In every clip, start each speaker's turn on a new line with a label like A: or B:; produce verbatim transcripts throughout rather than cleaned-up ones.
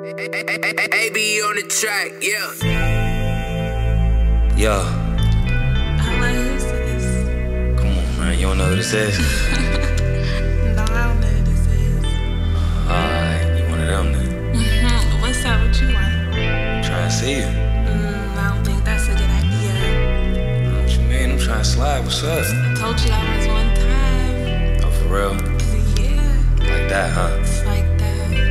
A: A B on the track, yeah.
B: Yo.
C: I'm like, who's this?
B: Come on, man. You don't know who this is?
C: No, I don't know who this is.
B: Alright, you one of them then.
C: Mm-hmm. What's up? What you want?
B: Trying to see you.
C: Mm, I don't think that's a good idea.
B: What you mean? I'm trying to slide. What's up?
C: I told you that was one time.
B: Oh, for real?
C: Yeah,
B: Like that, huh?
C: it's like that.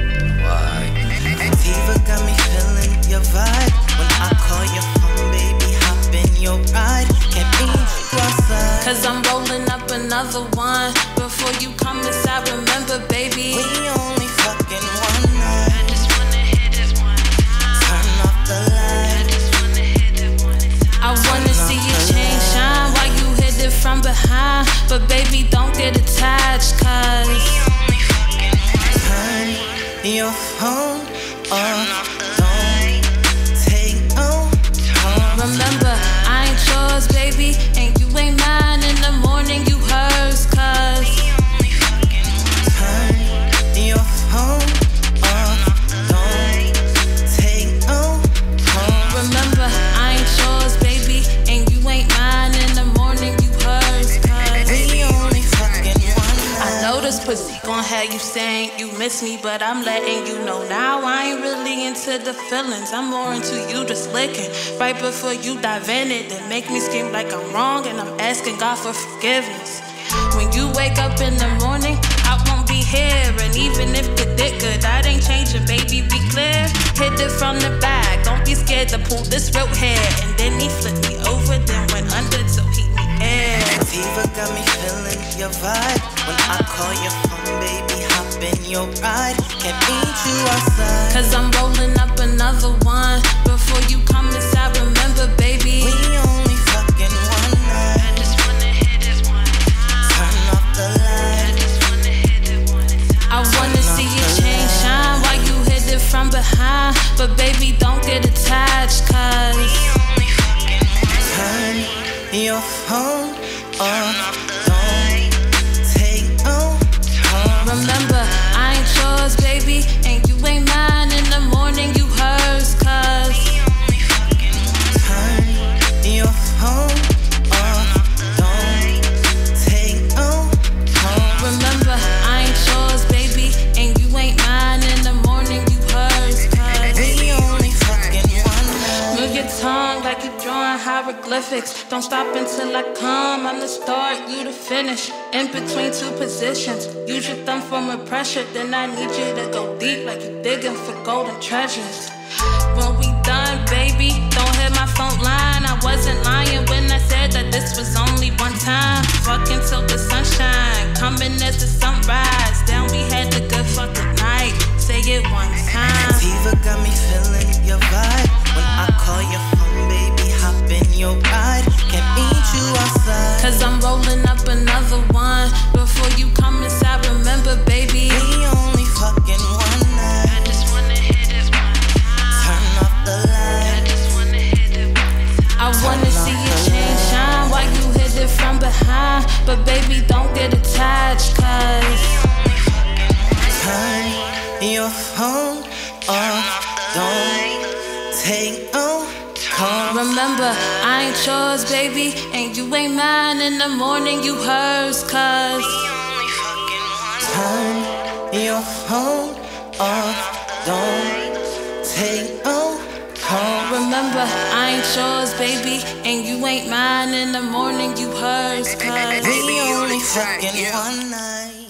B: Why?
D: Fever got me feeling your vibe. When I call your phone, baby, hop in your ride. Can't be you outside.
C: Cause I'm rolling up another one. Before you come inside, remember, baby,
D: We only fucking one night.
C: I just wanna hit it one time.
D: Turn off the light.
C: I just wanna hit it one time. I wanna see you change, shine while you hit it from behind. But baby, don't get attached, cause
D: We only fucking one night. Turn your phone off. Don't take no time.
C: remember, I ain't yours, baby, and you ain't mine. In the morning, you hers, cause
D: We only fucking one night. Turn your phone off. Don't take no time.
C: remember, I ain't yours, baby, and you ain't mine. In the morning, you hers, cause
D: We only fucking one
C: I
D: night.
C: know this pussy gon' have you saying you miss me, but I'm letting you know now I ain't really into the feelings. I'm more into you just licking right before you dive in it. Then make me scream like I'm wrong, and I'm asking God for forgiveness. When you wake up in the morning, I won't be here, and even if the dick good, that ain't changing, baby. Be clear, hit it from the back. Don't be scared to pull this rope hair, and then he flipped me over, then went under to heat me air.
D: Fever got me feeling your vibe. When I call your phone, baby, hop in your ride. Can't meet you outside.
C: Cause I'm rolling up another one. Before you come inside, remember, baby,
D: We only fucking one
C: I
D: night.
C: just wanna hit it one time.
D: Turn off the
C: I
D: light.
C: just wanna hit it one time. I wanna see you change, shine while you hit it from behind. But baby, don't get attached, cause
D: We only fucking one night. Turn your phone off. Don't take no time.
C: remember, I ain't yours, baby, and you ain't mine. In the morning, you hers, cause
D: We only fucking one night. Turn your phone off. Don't take no time.
C: remember, I ain't yours, baby, and you ain't mine. In the morning, you hers, cause
D: We only fucking one night.
C: move your tongue like you're drawing hieroglyphics. Don't stop until I come. I'm the start, you the finish. In between two positions. Use your thumb for more pressure. Then I need you to go deep like you're digging for golden treasures. When we done, baby, don't hit my phone line. I wasn't lying when I said that this was only one time. Fucking till the sunshine, coming as the sunrise. Down we had a good fucking night. Say it one time.
D: Fever got me feeling your vibe. When I call your phone, baby, hop in your ride. Can't meet you outside.
C: Cause I'm rolling up another one. Before you come inside, remember, baby,
D: We only fucking one night.
C: I just wanna hit it one time.
D: Turn off the
C: I
D: light.
C: just wanna hit it one time. I wanna see you change, shine while you hit it from behind. But baby, don't get attached, cause
D: Only fucking one Turn your phone off. Don't take no time.
C: remember, I ain't yours, baby, and you ain't mine. In the morning, you hers, cause
D: Only fucking one Turn your phone off. Don't take no time.
C: remember, I ain't yours, baby, and you ain't mine. In the morning, you hers, cause
D: We only fucking one night.